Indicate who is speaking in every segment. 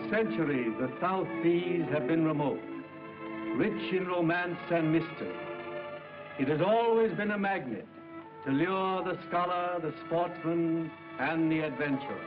Speaker 1: centuries, the South Seas have been remote, rich in romance and mystery. It has always been a magnet to lure the scholar, the sportsman, and the adventurer.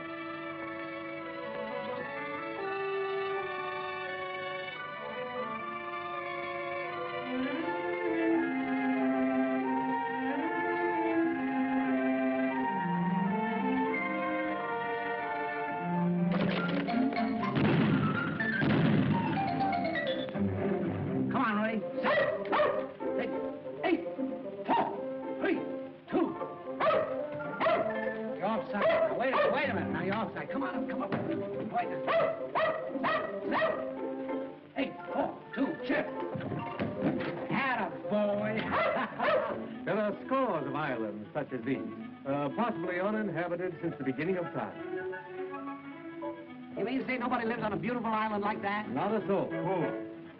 Speaker 1: Such as these, possibly uninhabited since the beginning of time.
Speaker 2: You mean to say nobody lives on a beautiful island like that?
Speaker 1: Not a soul. Oh.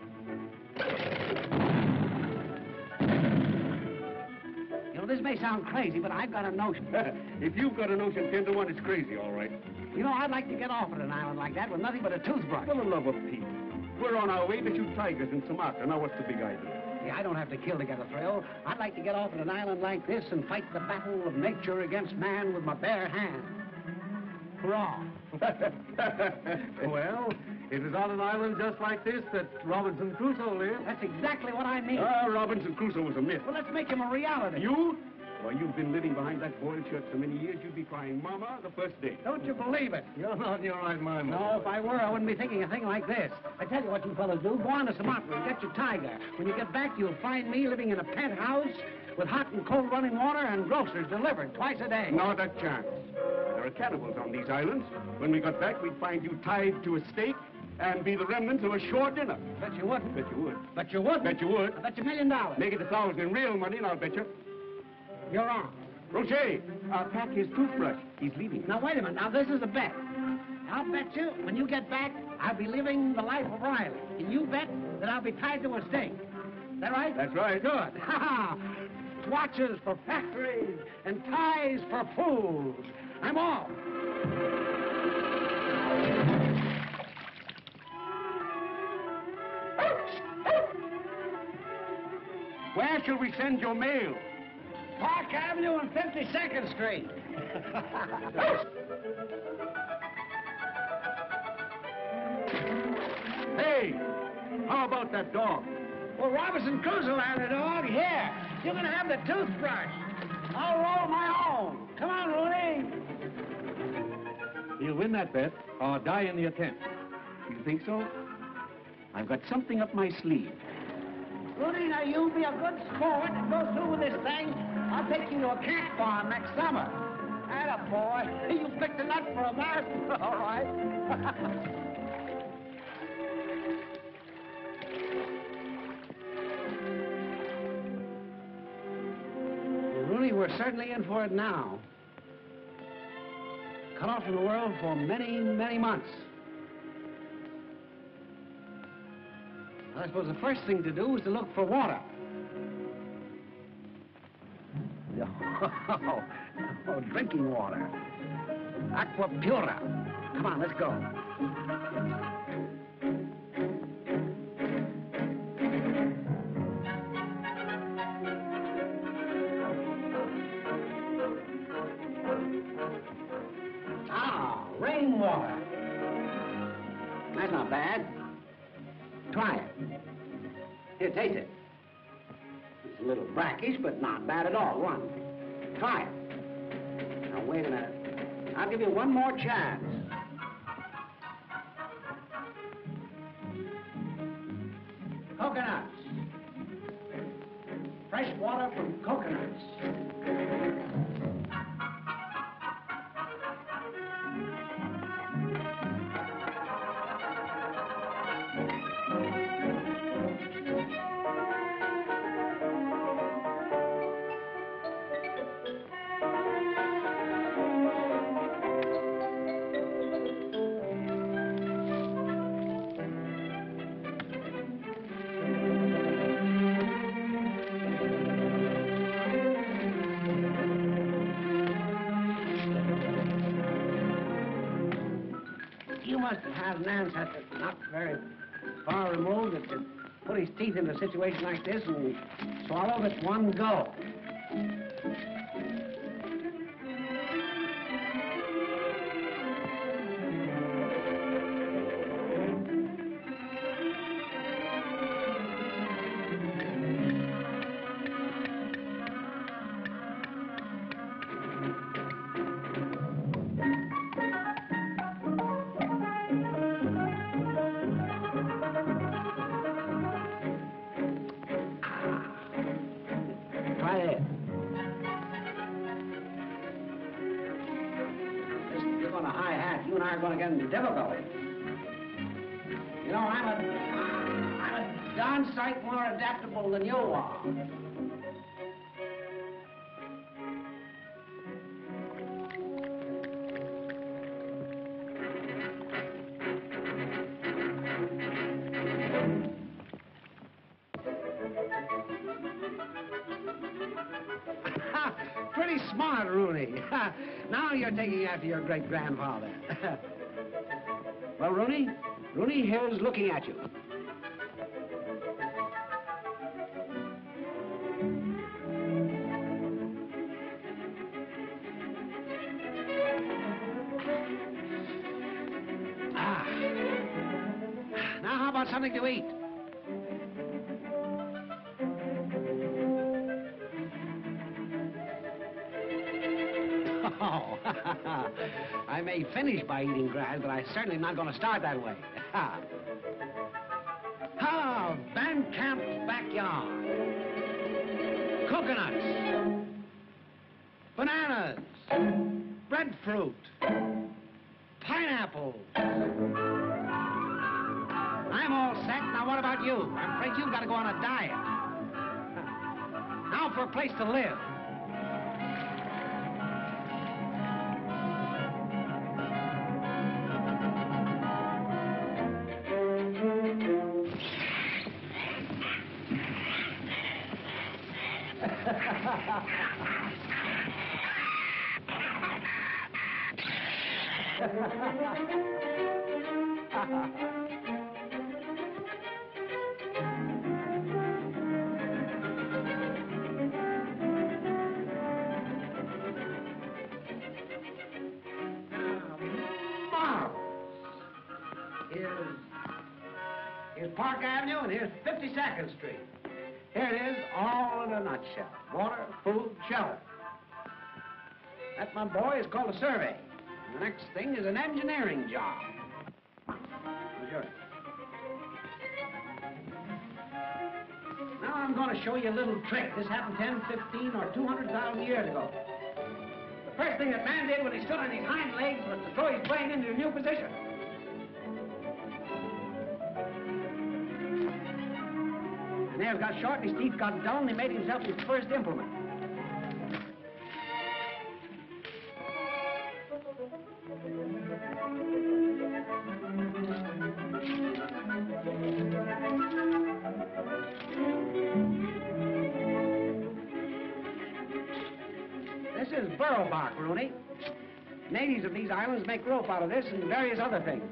Speaker 2: You know, this may sound crazy, but I've got a notion.
Speaker 1: If you've got a notion, 10 to 1, it's crazy, all right.
Speaker 2: You know, I'd like to get off at an island like that with nothing but a toothbrush.
Speaker 1: For the love of Pete. We're on our way to shoot tigers in Sumatra. Now, what's the big idea?
Speaker 2: Yeah, I don't have to kill to get a thrill. I'd like to get off at an island like this and fight the battle of nature against man with my bare hands. Hurrah!
Speaker 1: Well, it is on an island just like this that Robinson Crusoe lived.
Speaker 2: That's exactly what I mean.
Speaker 1: Robinson Crusoe was a myth.
Speaker 2: Well, let's make him a reality.
Speaker 1: You? Well, you've been living behind that boiled shirt so many years, you'd be crying Mama the first day.
Speaker 2: Don't you believe it?
Speaker 1: You're not in your right mind,
Speaker 2: No, if I were, I wouldn't be thinking a thing like this. I tell you what you fellas do. Go on to Sumatra and get your tiger. When you get back, you'll find me living in a penthouse with hot and cold running water and groceries delivered twice a day.
Speaker 1: Not a chance. There are cannibals on these islands. When we got back, we'd find you tied to a stake and be the remnants of a shore dinner.
Speaker 2: Bet you wouldn't.
Speaker 1: Bet you would.
Speaker 2: Bet you would.
Speaker 1: Bet you would.
Speaker 2: I bet you $1 million.
Speaker 1: Make it 1,000 in real money, and I'll bet you.
Speaker 2: You're on.
Speaker 1: Rocher, pack his toothbrush. He's leaving.
Speaker 2: Now, wait a minute. Now, this is a bet. I'll bet you, when you get back, I'll be living the life of Riley. And you bet that I'll be tied to a stake. Is that right?
Speaker 1: That's right.
Speaker 2: Good. Ha ha! Watches for factories and ties for fools. I'm off.
Speaker 1: Where shall we send your mail?
Speaker 2: Park Avenue and 52nd Street.
Speaker 1: Hey, how about that dog?
Speaker 2: Well, Robinson Crusoe had a dog. Here, you can have the toothbrush. I'll roll my own. Come on, Rooney.
Speaker 1: He'll win that bet or die in the attempt. You think so? I've got something up my sleeve.
Speaker 2: Rudy, now you be a good sport and go through with this thing. I'll take you to a cat farm next summer. Atta boy. You picked a nut for a marathon, all right. Rooney, we're certainly in for it now. Cut off from the world for many, many months. I suppose the first thing to do is to look for water. Oh, drinking water. Aqua pura. Come on, let's go. Ah, rainwater. That's not bad. Try it. Here, taste it. It's a little brackish, but not bad at all. One. Try it. Now, wait a minute. I'll give you one more chance. Coconuts. Fresh water from coconuts. has an ancestor not very far removed that could put his teeth into a situation like this and swallow it at one go. Difficulty. You know, I'm a darn sight more adaptable than you are. Pretty smart, Rooney. Now you're taking after your great-grandfather. Well, Rooney, here's looking at you. Now how about something to eat? Oh, I may finish by eating grass, but I'm certainly not going to start that way. Van Camp's backyard. Coconuts. Bananas. Breadfruit. Pineapples. I'm all set. Now, what about you? I'm afraid you've got to go on a diet. Now for a place to live. Here's Park Avenue and here's 52nd Street. Here it is, all in a nutshell. Water, food, shelter. That, my boy, is called a survey. And the next thing is an engineering job. Sure. Now I'm going to show you a little trick. This happened 10, 15, or 200,000 years ago. The first thing that man did when he stood on his hind legs was to throw his brain into a new position. His nails got short, and his teeth got dull, and he made himself his first implement. This is burro bark, Rooney. Natives of these islands make rope out of this and various other things.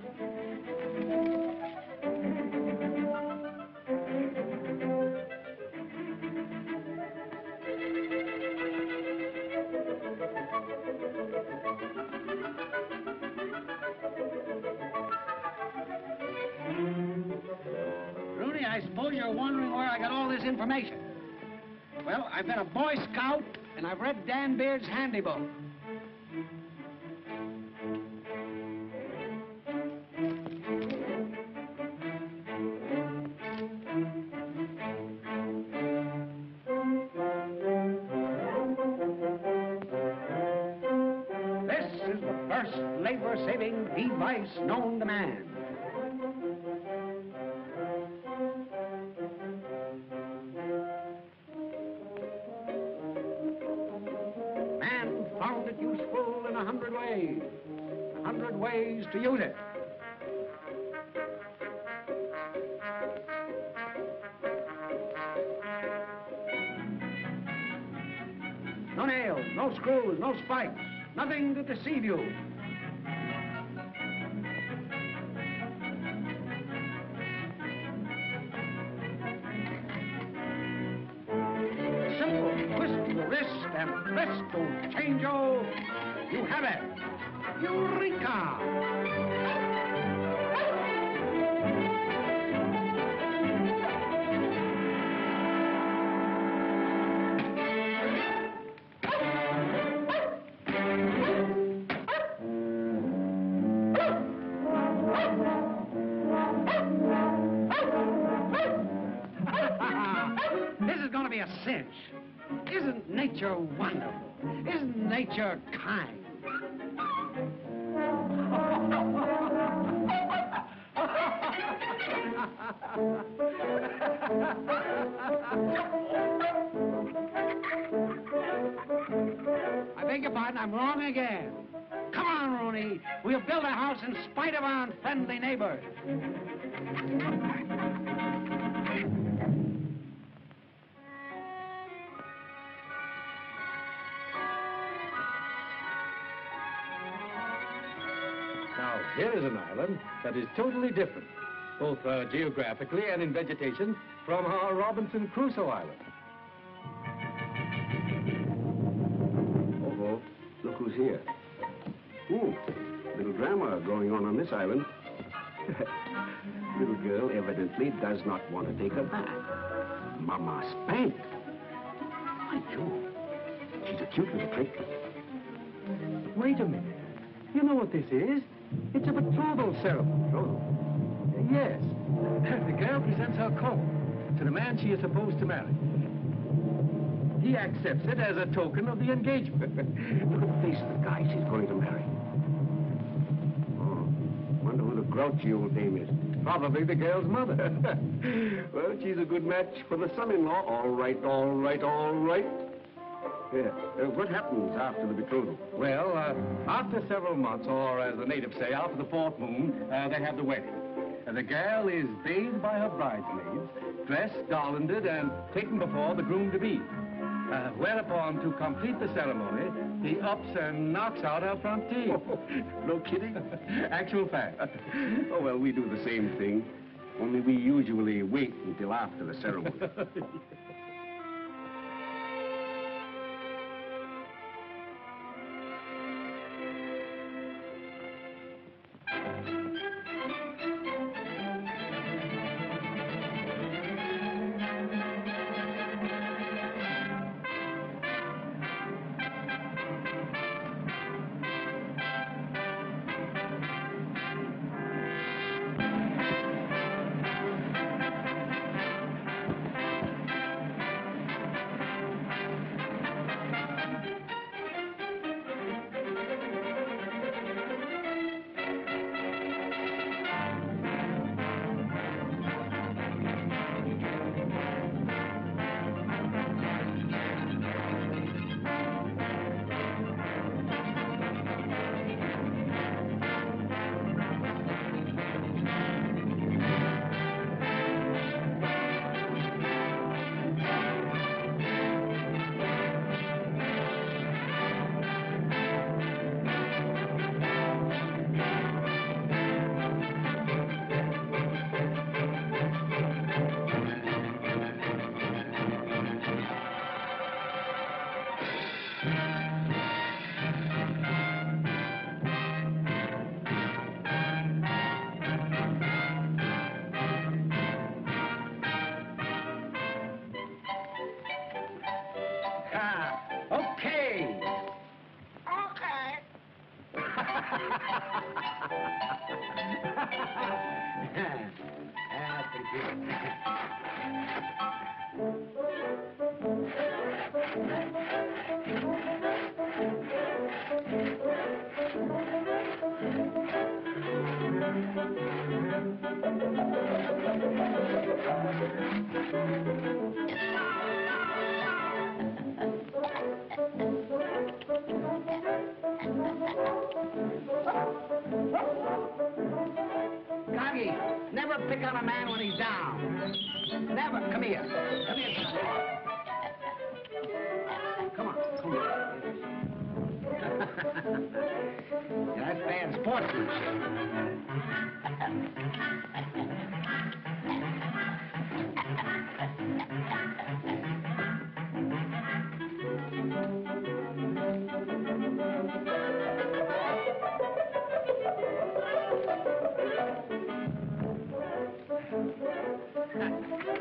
Speaker 2: Rooney, I suppose you're wondering where I got all this information. Well, I've been a Boy Scout, and I've read Dan Beard's handy book. This is the first labor-saving device known to man. Found it useful in 100 ways. 100 ways to use it. No nails, no screws, no spikes, nothing to deceive you. wrist, and presto, changeo, you have it. Eureka! A cinch. Isn't nature wonderful? Isn't nature kind? I beg your pardon, I'm wrong again. Come on, Rooney. We'll build a house in spite of our unfriendly neighbors.
Speaker 1: Now, here is an island that is totally different, both geographically and in vegetation, from our Robinson Crusoe Island.
Speaker 3: Oh, look who's here. Ooh, little drama going on this island. Little girl evidently does not want to take a bath. Mama spanked. By Jove, she's a cute little trick.
Speaker 1: Wait a minute. You know what this is? It's a betrothal ceremony.
Speaker 3: Oh,
Speaker 1: Yes. The girl presents her comb to the man she is supposed to marry. He accepts it as a token of the engagement.
Speaker 3: look at the face of the guy she's going to marry. Oh, wonder who the grouchy old dame is.
Speaker 1: Probably the girl's mother.
Speaker 3: Well, she's a good match for the son-in-law. All right, all right, all right. Yeah. What happens after the betrothal?
Speaker 1: Well, after several months, or as the natives say, after the fourth moon, they have the wedding. The girl is bathed by her bridesmaids, dressed, garlanded, and taken before the groom-to-be. Whereupon, to complete the ceremony, he ups and knocks out her front teeth.
Speaker 3: Oh, no kidding?
Speaker 1: Actual fact.
Speaker 3: Oh, well, we do the same thing, only we usually wait until after the ceremony.
Speaker 2: Never pick on a man when he's down. Never. Come here. Come here. Come on. Come on. That's bad sportsmanship.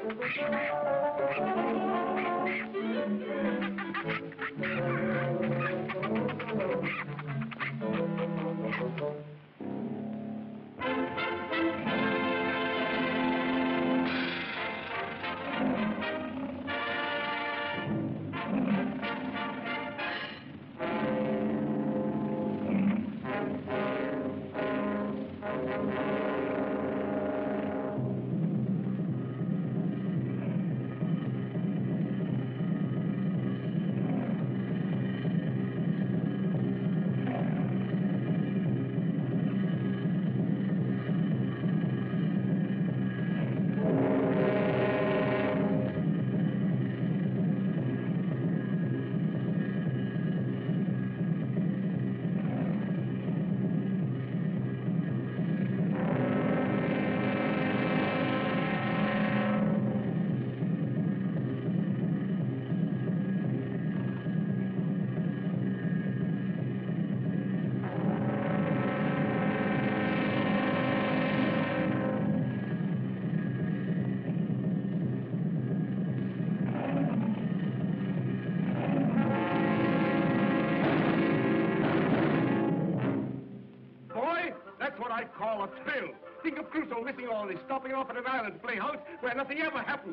Speaker 3: That's what I call a thrill. Think of Crusoe missing all this, stopping off at an island to play house where nothing ever happened.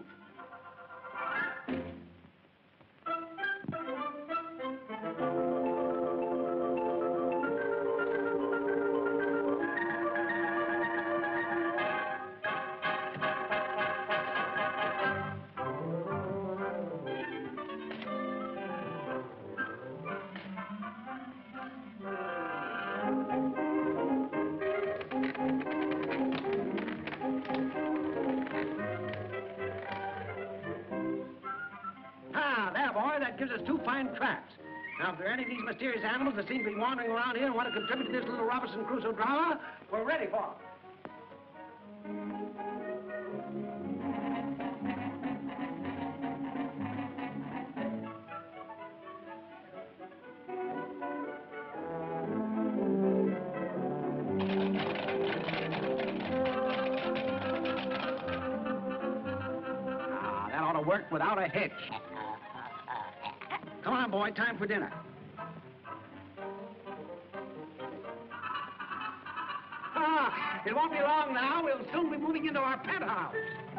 Speaker 2: That gives us 2 fine tracks. Now, if there are any of these mysterious animals that seem to be wandering around here and want to contribute to this little Robinson Crusoe drama, we're ready for them. That ought to work without a hitch. Come on, boy, time for dinner. It won't be long now. We'll soon be moving into our penthouse.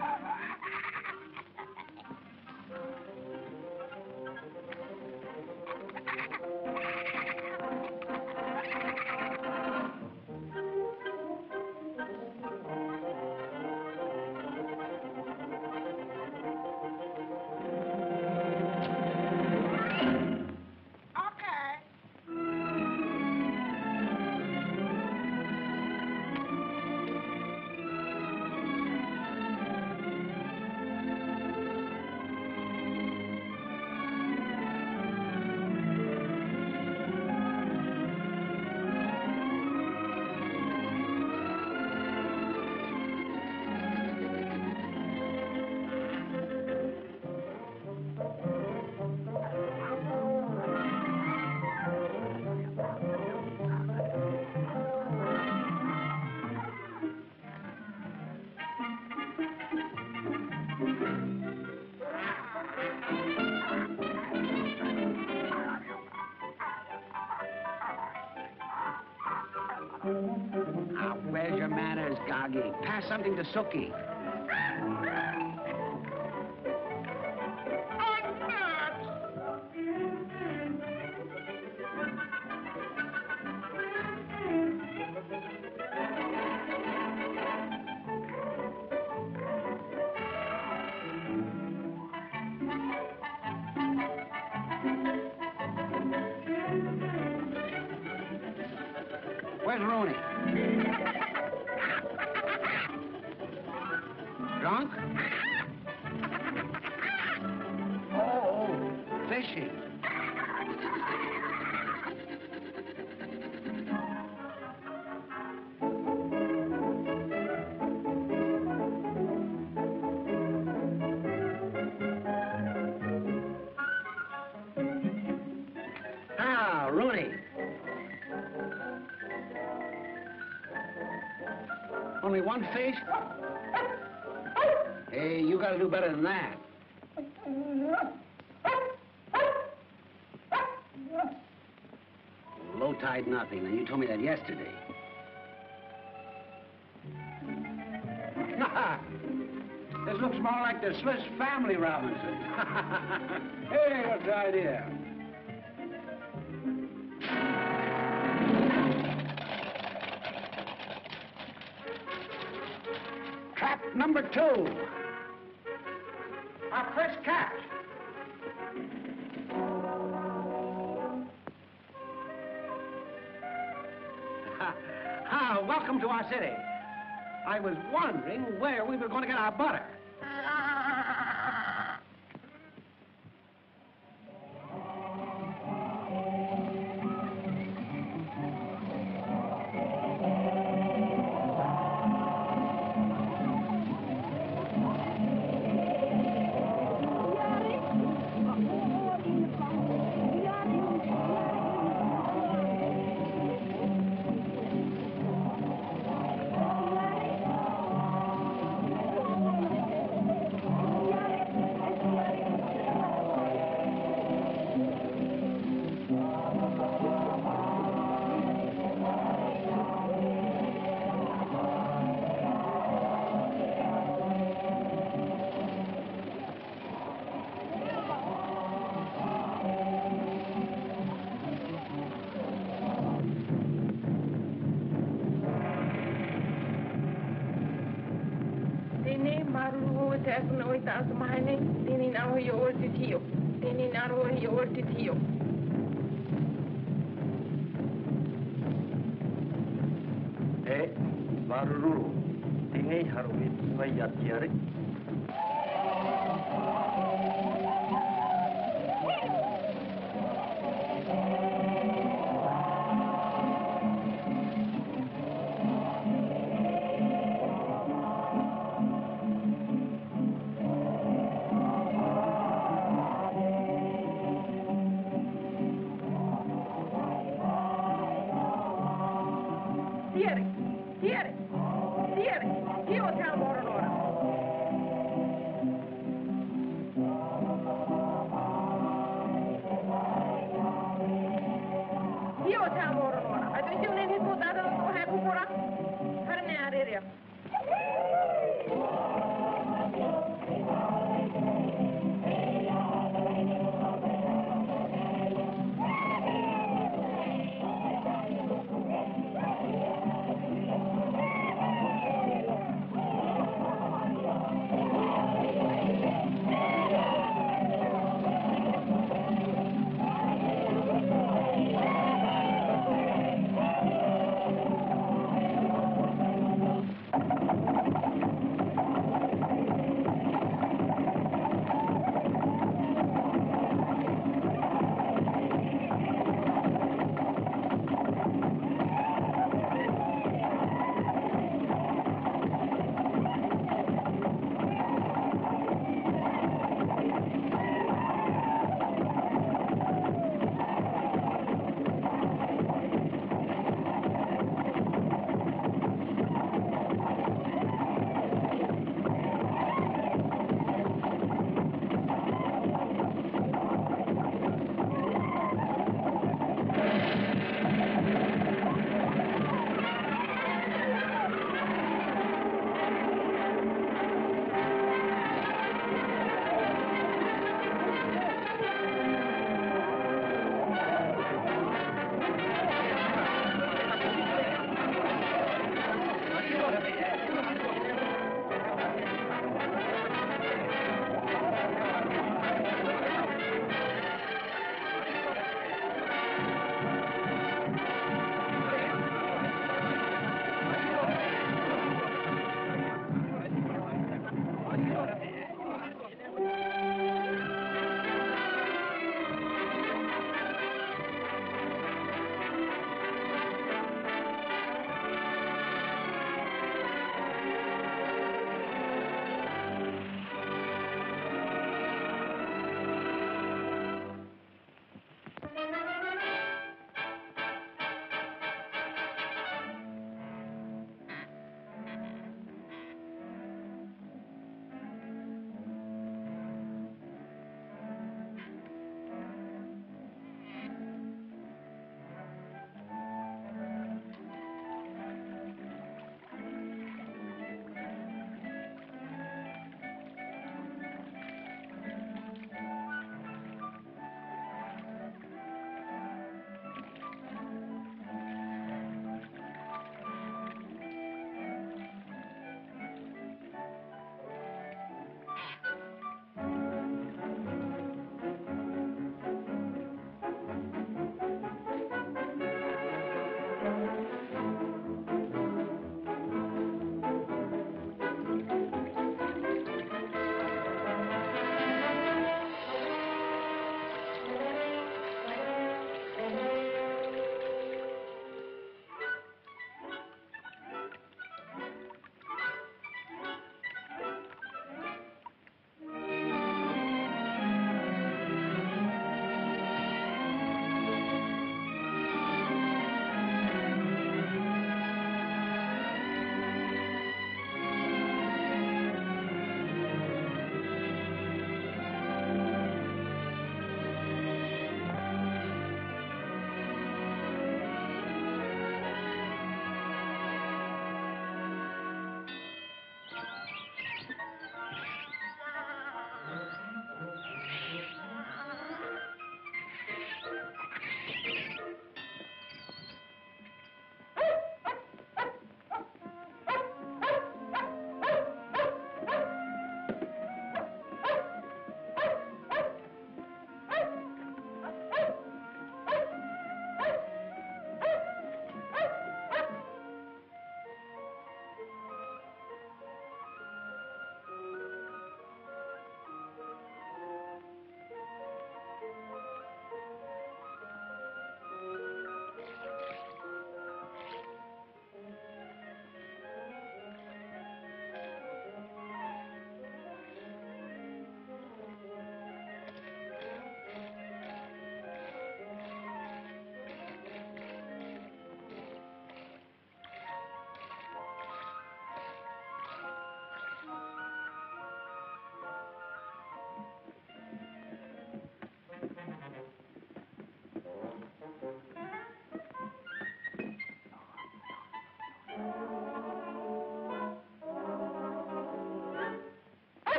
Speaker 2: Where's your manners, Goggy? Pass something to Sookie. Where's Rooney? Drunk? Oh, fishing. Ah, Rooney. Only one fish? Hey, Hey, you gotta do better than that. Low tide nothing, and you told me that yesterday. This looks more like the Swiss Family Robinson. Hey, what's the idea? Trap number 2. Our first catch. Welcome to our city. I was wondering where we were going to get our butter.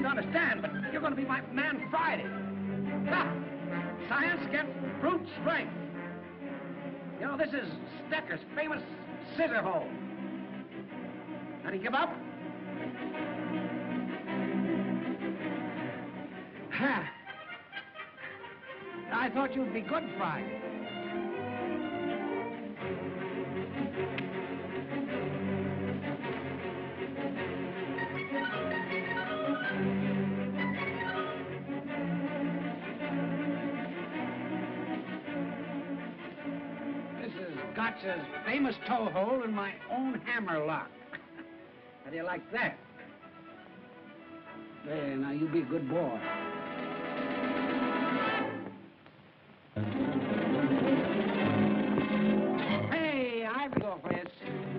Speaker 2: understand, but you're going to be my man Friday. Ha! Science gets brute strength. You know, this is Stecker's famous scissor hole. Now, do you give up? Ha! I thought you'd be good Friday. Gotcha's famous toe hole in my own hammer lock. How do you like that? There, now you be a good boy. Hey, I've to go for this.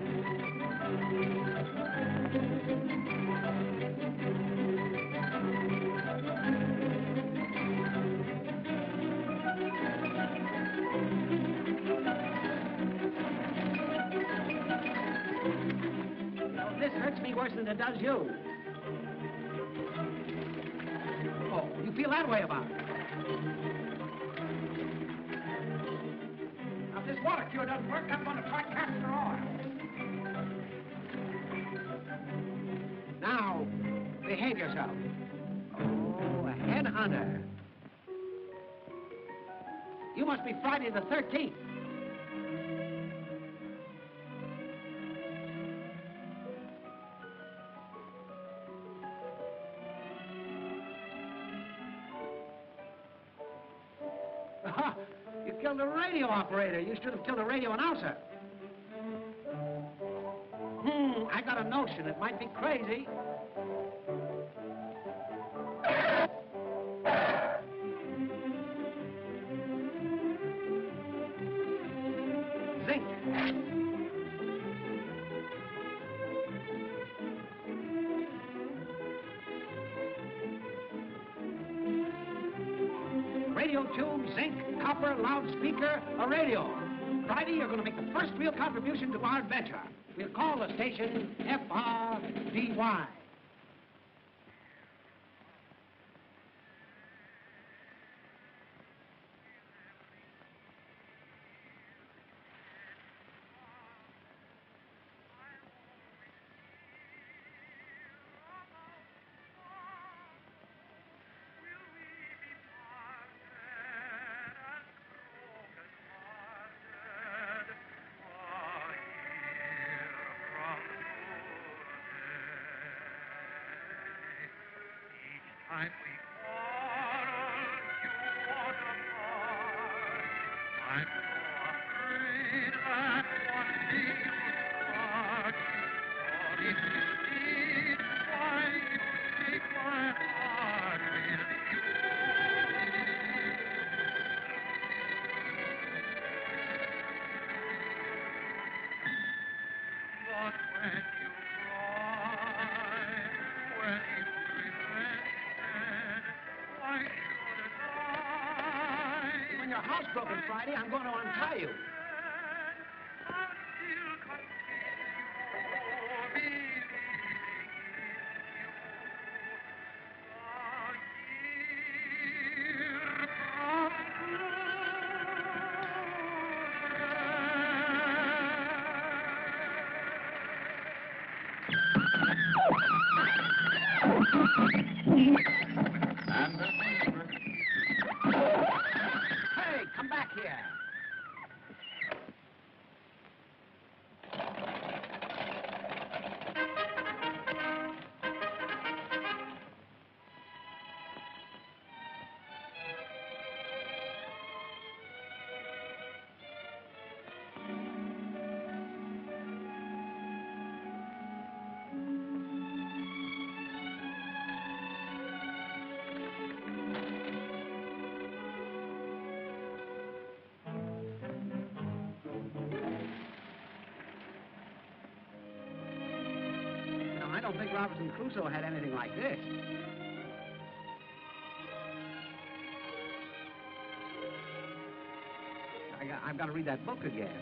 Speaker 2: This hurts me worse than it does you. Oh, you feel that way about it? Now, if this water cure doesn't work, I'm going to try castor oil. Now, behave yourself. Oh, a headhunter. You must be Friday the 13th. You killed a radio operator. You should have killed a radio announcer. I got a notion. It might be crazy. Zinc. Radio tube, zinc, copper, loudspeaker, a radio. Friday, you're going to make the first real contribution to our adventure. We'll call the station FRDY. Broken Friday, I'm going to untie you. Come back here. I don't think Robinson Crusoe had anything like this. I've got to read that book again.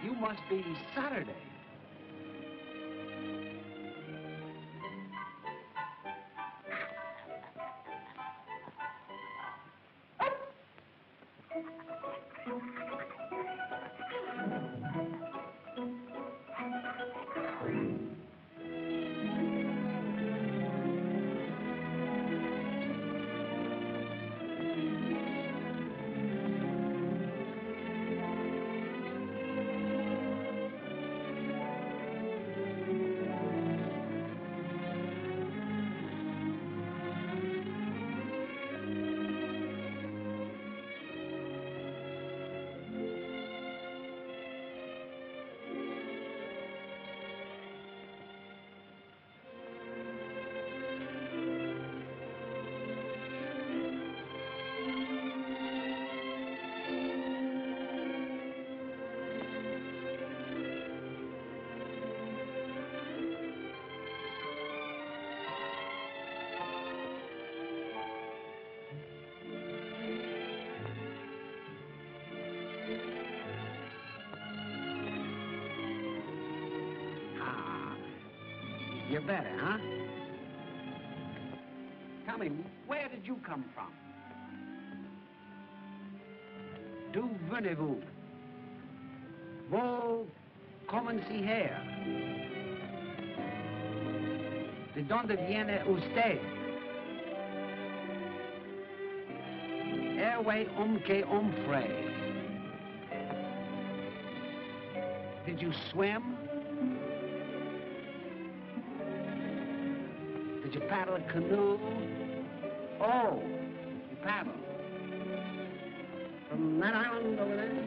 Speaker 2: You must be Saturday. You're better, huh? Tell me, where did you come from? D'où venez-vous? Vous commencez here. ¿De dónde viene usted? Airway que hombre. Did you swim? Did you paddle a canoe? Oh, you paddled. From that island over there?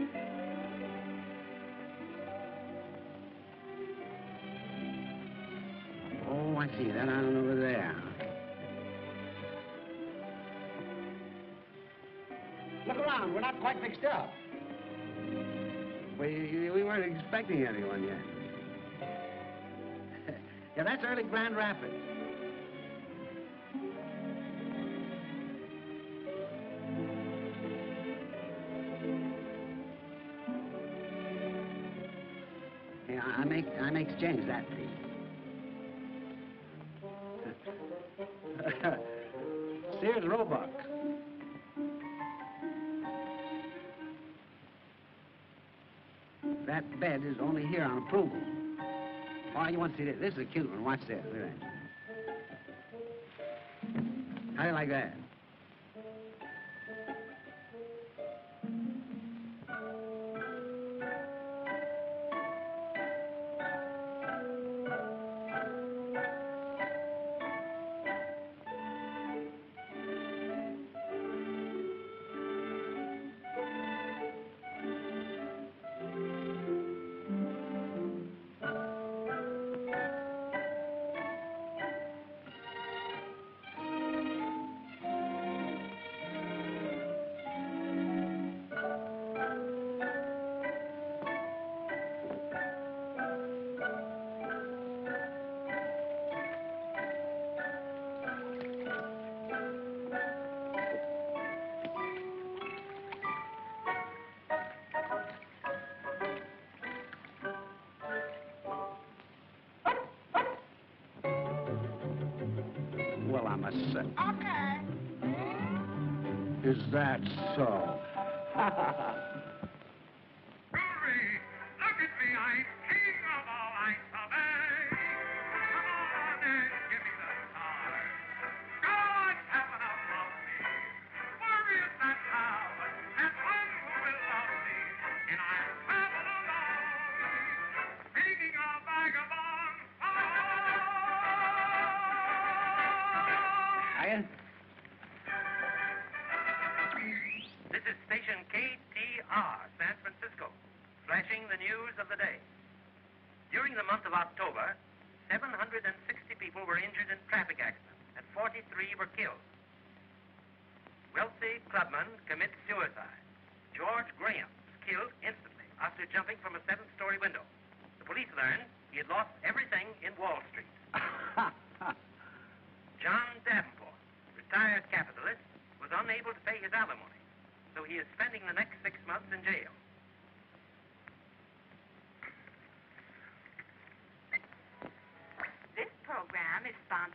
Speaker 2: Oh, I see, that island over there. Look around, we're not quite fixed up. We weren't expecting anyone yet. Yeah, that's early Grand Rapids. Yeah, I may exchange that, please. Sears Roebuck. That bed is only here on approval. Oh, you want to see this? This is a cute one. Watch this. Look at that. How do you like that? Well, I must say.
Speaker 4: Okay.
Speaker 2: Is that so?
Speaker 4: Rory, look at me, I'm king of all ice obey. Come on and give me the stars. God, have enough of me. Warriors that love, and one who will love me. And I'll travel alone, being a vagabond.
Speaker 2: Ian?
Speaker 5: This is station KTR, San Francisco, flashing the news of the day. During the month of October, 760 people were injured in traffic accidents, and 43 were killed. Wealthy clubman commits suicide. George Graham was killed instantly after jumping from a 7th-story window. The police learned he had lost everything in Wall Street. John Davenport, retired capitalist, was unable to pay his alimony, so he is spending the next 6 months in jail.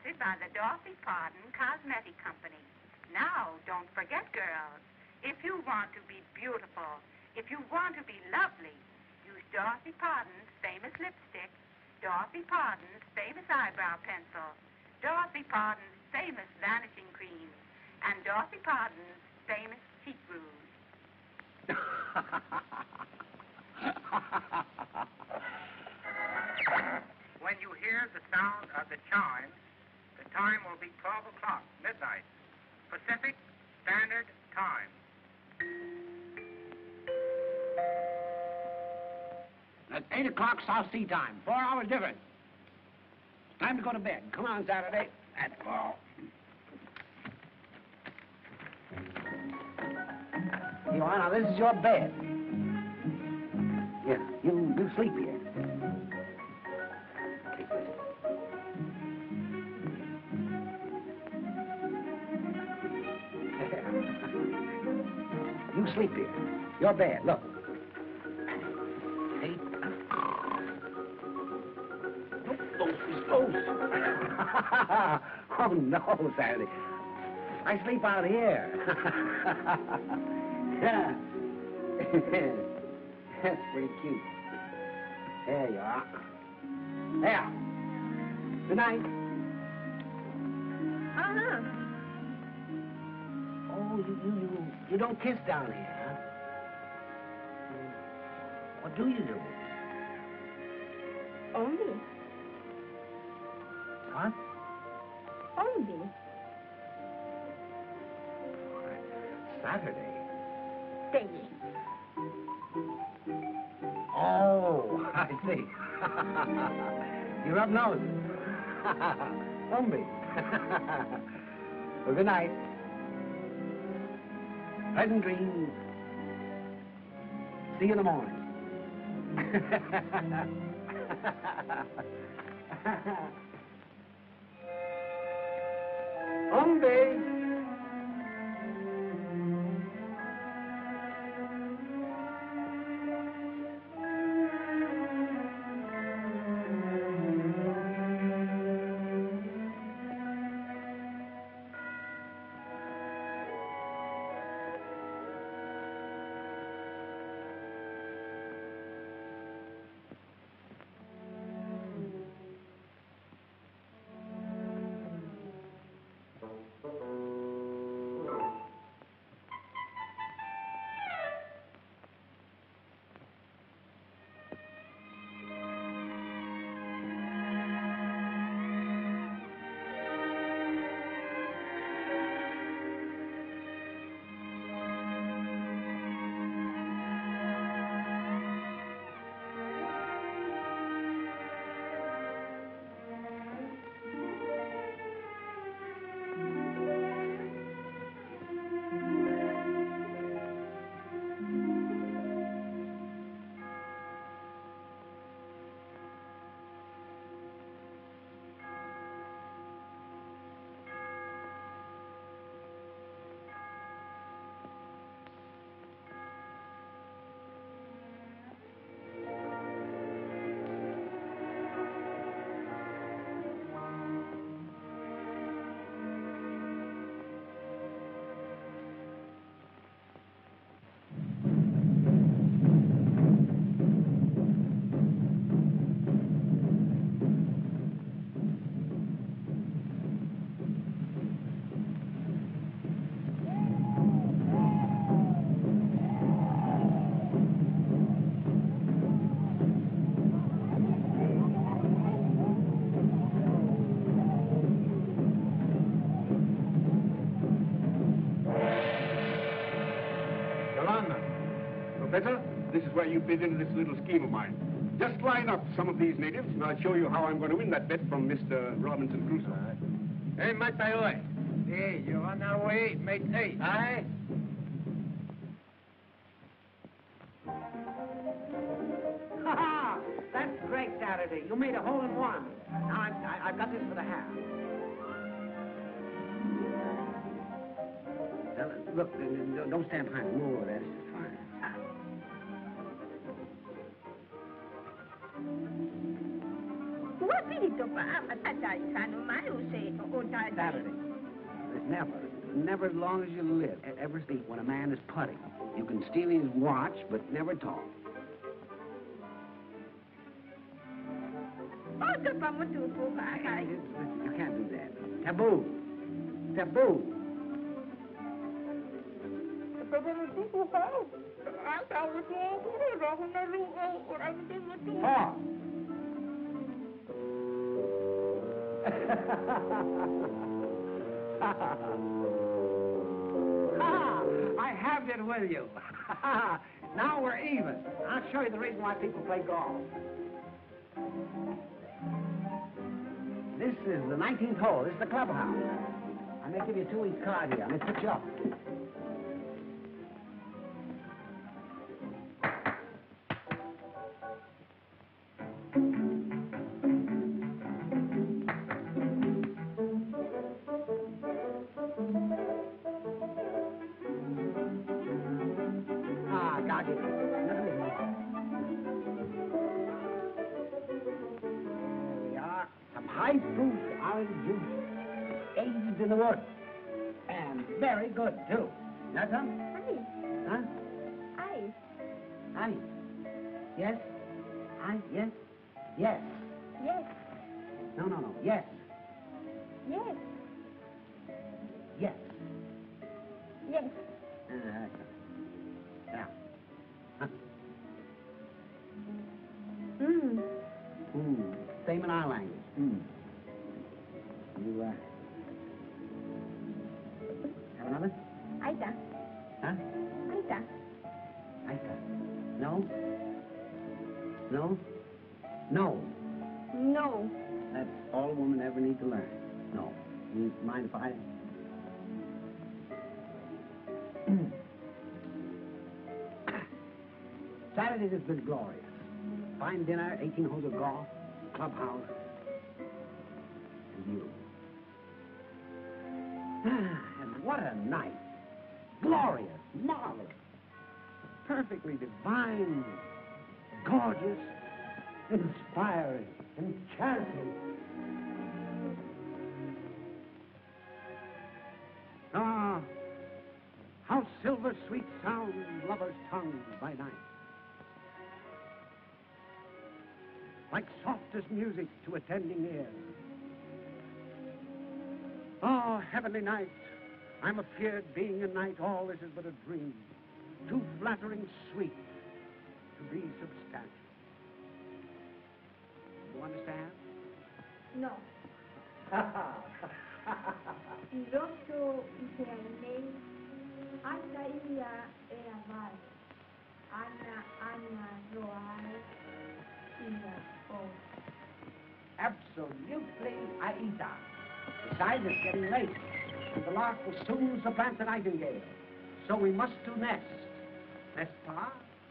Speaker 6: sponsored by the Dorothy Pardon Cosmetic Company. Now, don't forget, girls, if you want to be beautiful, if you want to be lovely, use Dorothy Pardon's famous lipstick, Dorothy Pardon's famous eyebrow pencil, Dorothy Pardon's famous vanishing cream, and Dorothy Pardon's famous cheek rouge.
Speaker 5: When you hear the sound of the chimes, the time will be 12 o'clock, midnight, Pacific Standard Time.
Speaker 2: That's 8 o'clock South Sea time. 4 hours difference. It's time to go to bed. Come on, Saturday. Let's go. You are, now this is your bed. Yeah, you sleep here. Take this. You sleep here. Your bed, look. See? Oh, oh, no, Saturday. I sleep out here. Yeah. That's pretty cute. There you are. There. Good night.
Speaker 6: Uh-huh.
Speaker 2: Oh, you don't kiss down here, huh? What do you do?
Speaker 6: Only.
Speaker 2: What?
Speaker 6: Only.
Speaker 2: Saturday.
Speaker 6: Daily.
Speaker 2: Oh, I see. You rub noses. Umbi. Well, good night. Pleasant dreams. See you in the morning. Umbi.
Speaker 3: This is where you fit into this little scheme of mine. Just line up some of these natives, and I'll show you how I'm going to win that bet from Mr. Robinson Crusoe.
Speaker 1: Hey, Matayoi. Hey, you're on our way, mate. Hey, aye?
Speaker 2: Ha-ha! That's great, Saturday. You made a hole-in-one. Now, I've got this for the half. Now, look, don't stand behind me. Move over there. This is fine.
Speaker 6: What
Speaker 2: Saturday. Never as long as you live, ever speak when a man is putting. You can steal his watch, but never talk. You can't do that. Taboo. Taboo. Talk. I have it with you. Now we're even. I'll show you the reason why people play golf. This is the 19th hole. This is the clubhouse. I may give you 2 weeks' card here. I may put you up. High-proof orange juice, aged in the wood, and very good, too. That's some?
Speaker 7: Ice.
Speaker 2: Huh?
Speaker 7: Ice.
Speaker 2: Ice. Yes? Ice, yes? Yes.
Speaker 7: Yes.
Speaker 2: No. Yes.
Speaker 7: Yes.
Speaker 2: Yes.
Speaker 7: Yes.
Speaker 2: Yeah. Huh? Same in our language. You, have another?
Speaker 7: Aita.
Speaker 2: Huh?
Speaker 7: Aita.
Speaker 2: Aita. No? No? No.
Speaker 7: No.
Speaker 2: That's all a woman ever needs to learn. No. You mind if I... Saturday has been glorious. Fine dinner, 18 holes of golf, clubhouse, and you. And what a night. Glorious, marvelous, perfectly divine, gorgeous, inspiring, enchanting. Ah, how silver sweet sound lovers' tongues by night. Like softest music to attending ears. Oh, heavenly night, I'm afeard being a night, all this is but a dream, too flattering sweet to be substantial. You understand?
Speaker 7: No. Rosso Israelei, Alta Ia Eaval, Anna Roai, Ia O.
Speaker 2: Absolutely, Aida. Besides, it's getting late. The lark will soon supplant the nightingale. So we must do nest. N'est-ce pas?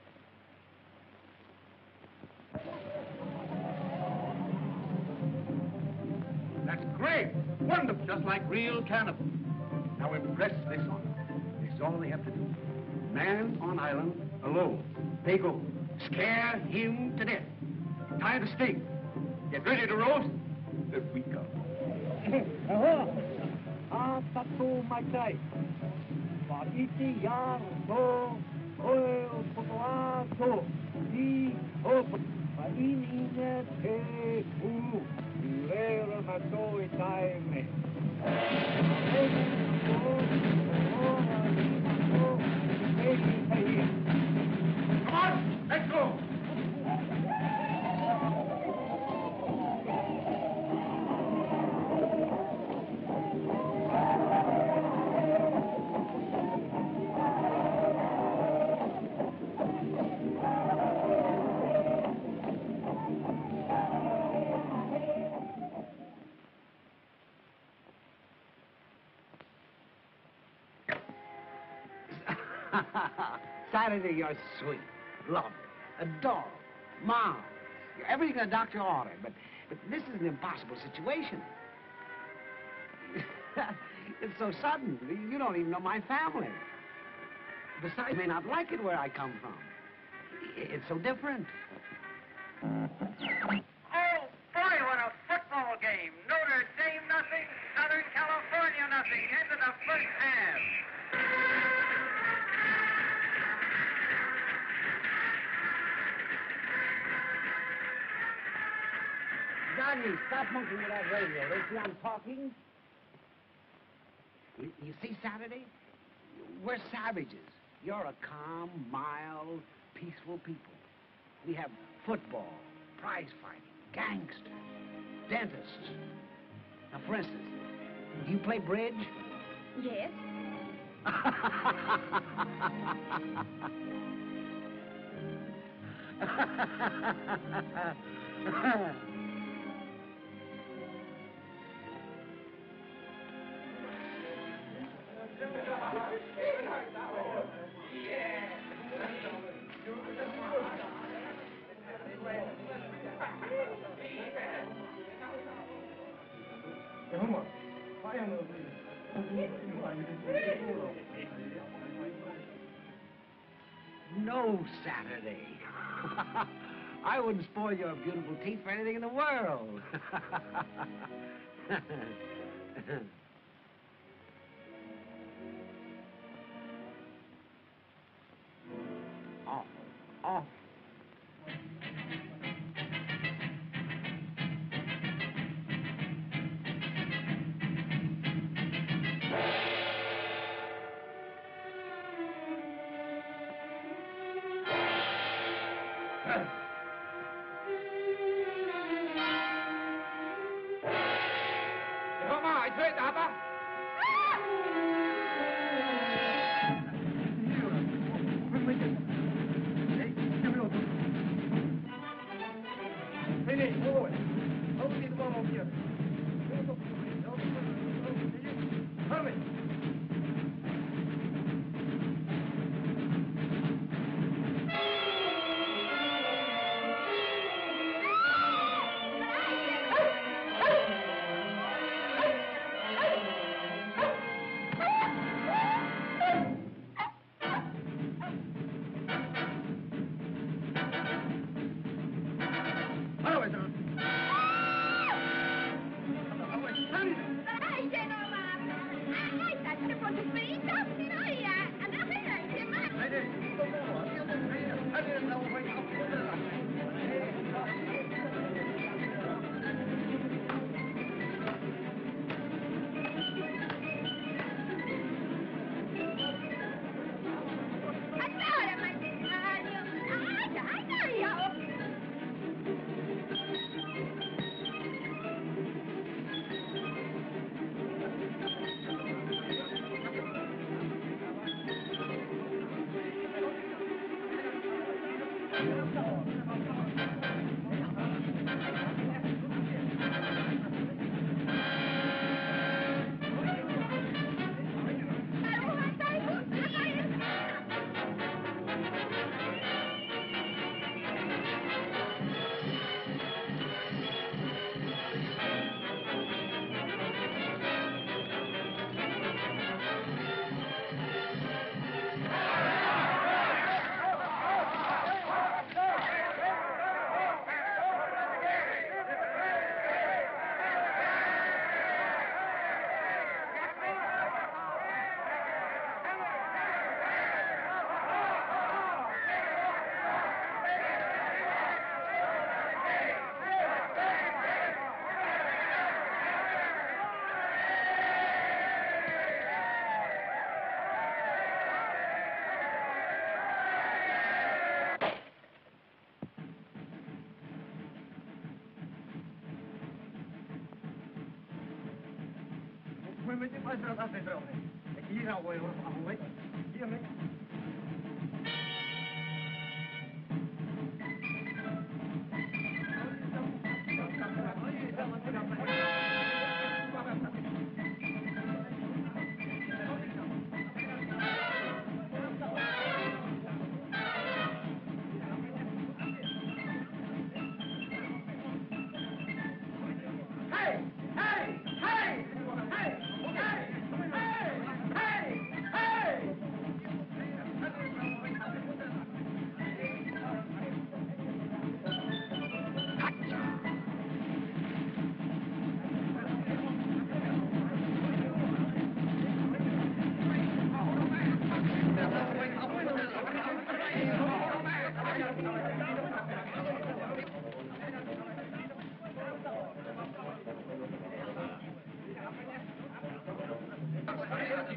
Speaker 1: That's great. Wonderful. Just like real cannibals. Now impress this on them.
Speaker 2: This is all they have to do. Man on island, alone. They go. Scare him to death. Tie the stake. Get ready to roast. There we go.
Speaker 1: Tattoo my type. Iti yar do oil potoato di op painine te u lera mato itaime. Come on, let's go.
Speaker 2: Saturday, you're sweet, lovely, adorable, marvelous. You're everything a doctor ordered, but this is an impossible situation. It's so sudden. You don't even know my family. Besides, you may not like it where I come from. It's so different.
Speaker 5: Oh, boy, what a the first half.
Speaker 2: Johnny, stop monkeying with that radio. Don't see I'm talking? You see, Saturday? We're savages. You're a calm, mild, peaceful people. We have football, prize fighting, gangsters, dentists. Now, for instance, do you play bridge?
Speaker 7: Yes.
Speaker 2: No, Saturday. I wouldn't spoil your beautiful teeth for anything in the world. Awful, awful.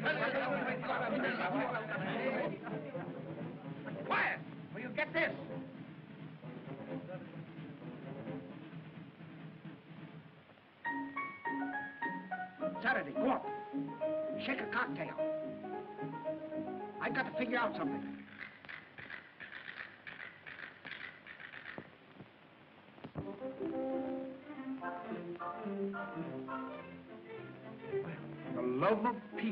Speaker 2: Quiet! Will you get this? Saturday, go up. Shake a cocktail. I've got to figure out something.
Speaker 3: The love of peace.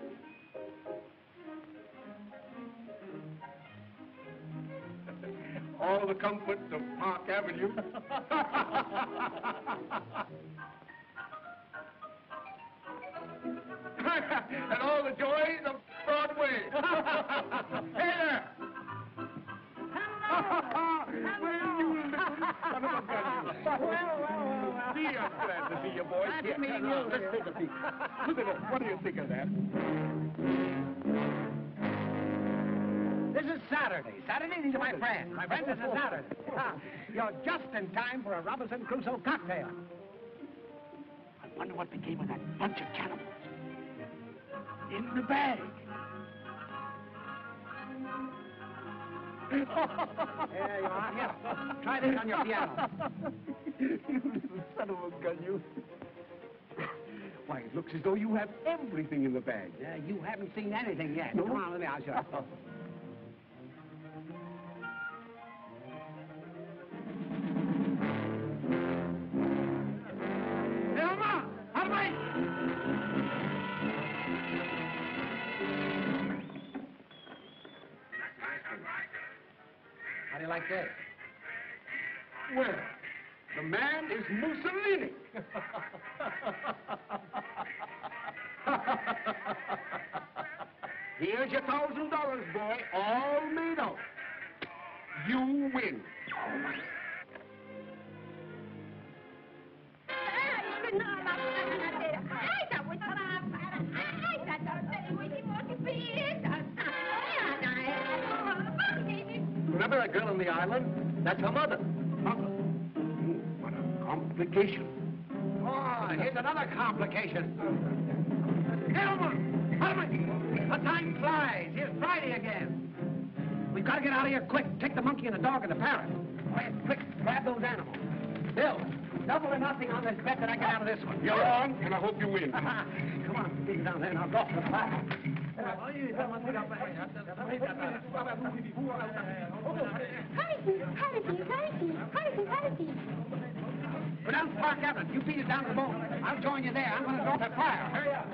Speaker 3: All the comforts of Park Avenue. And all the joys of Broadway. Hey there! Well, you little son of a gun. Well. See, I'm glad to see you, boys.
Speaker 2: Glad to meet you.
Speaker 3: Let's take a peek. Look at it. What do you think of that?
Speaker 2: This is Saturday. Saturday, these are my friends. My friends, this is Saturday. You're just in time for a Robinson Crusoe cocktail. I wonder what became of that bunch of cannibals. In the bag. There you are. Here, try this on your piano.
Speaker 3: You little son of a gun, you. Why, it looks as though you have everything in the bag.
Speaker 2: You haven't seen anything yet.
Speaker 3: No?
Speaker 2: Come on, let me out, sure. Elma! Out of my... How do you like this?
Speaker 3: Well, the man is Mussolini. Here's your $1,000, boy, all made out. You win.
Speaker 1: Remember that girl on the island? That's her mother.
Speaker 3: What a complication.
Speaker 2: Oh, here's another complication. Elmer! The time flies. Here's Friday again. We've got to get out of here quick. Take the monkey and the dog and the parrot. Quick, grab those animals. Bill, double or nothing on this bet that I get out of this one.
Speaker 3: You're on, and I hope you win.
Speaker 2: Come on, get down there and I'll go off the platform.
Speaker 7: Hurry.
Speaker 2: Go down to Park Avenue. You beat it down to the boat. I'll join you there. I'm going to drop that fire. Hurry up.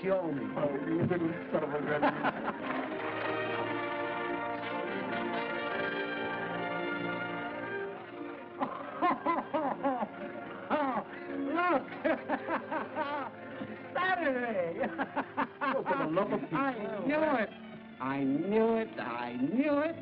Speaker 2: show me.
Speaker 3: Oh, you little son of a gun.
Speaker 2: Oh, look! Saturday!
Speaker 3: Oh, for the love of Pete.
Speaker 2: I knew it! I knew it! I knew it!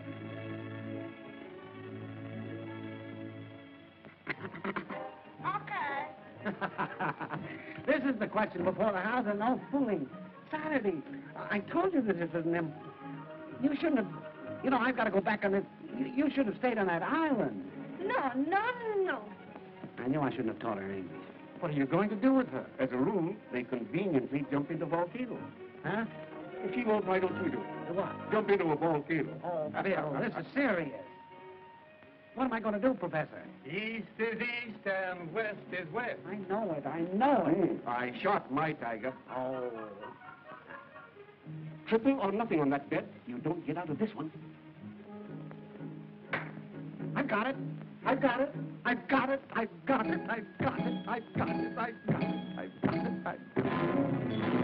Speaker 6: Okay.
Speaker 2: This is the question before the house, and no fooling. Saturday. I told you this is an You shouldn't have... You know, I've got to go back on it. You should have stayed on that island.
Speaker 7: No, no, no.
Speaker 2: I knew I shouldn't have taught her English.
Speaker 3: What are you going to do with her? As a rule, they conveniently jump into volcanoes.
Speaker 2: Huh?
Speaker 3: If she won't, why don't you do it?
Speaker 2: The what?
Speaker 3: Jump into a volcano.
Speaker 2: Oh, Bill, this is serious. What am I going to do, Professor?
Speaker 1: East is east and west is west.
Speaker 2: I know it. I know it.
Speaker 3: I shot my tiger.
Speaker 2: Oh.
Speaker 3: Triple or nothing on that bet. You don't get out of this one.
Speaker 2: I've got it. I've got it. I've got it. I've got it. I've got it. I've got it. I've got it. I've got it. I've got it.